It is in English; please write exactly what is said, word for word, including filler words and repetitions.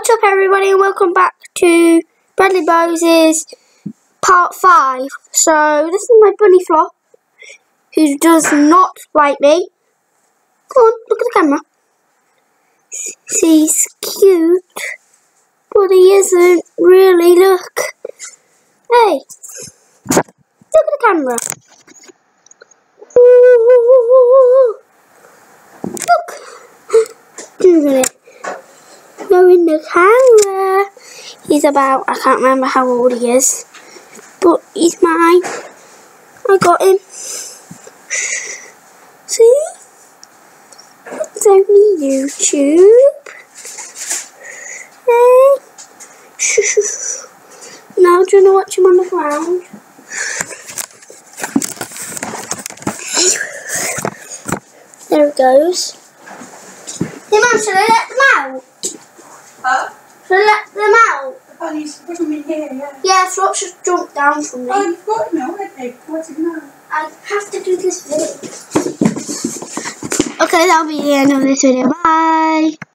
What's up, everybody, and welcome back to Bagel.Playzz part five. So this is my bunny Flop, who does not bite me. Come on, look at the camera. He's cute, but he isn't really. Look, hey, look at the camera. Ooh, look, isn't it? Go in the camera. He's about, I can't remember how old he is, but he's mine. I got him. See? It's only YouTube. Hey. Now do you want to watch him on the ground? There it goes. Hey Mum, should I let them out? Huh? Should I let them out? Oh, he's putting me here, yeah. Yeah, Flop's just jumped down from me. Oh, you've got him already. What's it now? I have to do this video. Okay, that'll be the end of this video. Bye.